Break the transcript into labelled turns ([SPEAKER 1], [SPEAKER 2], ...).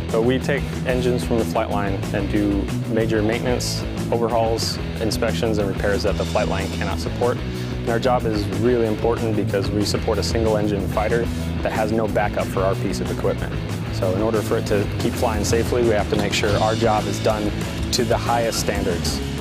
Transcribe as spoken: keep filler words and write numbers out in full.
[SPEAKER 1] So we take engines from the flight line and do major maintenance, overhauls, inspections, and repairs that the flight line cannot support. And our job is really important because we support a single engine fighter that has no backup for our piece of equipment. So in order for it to keep flying safely, we have to make sure our job is done to the highest standards.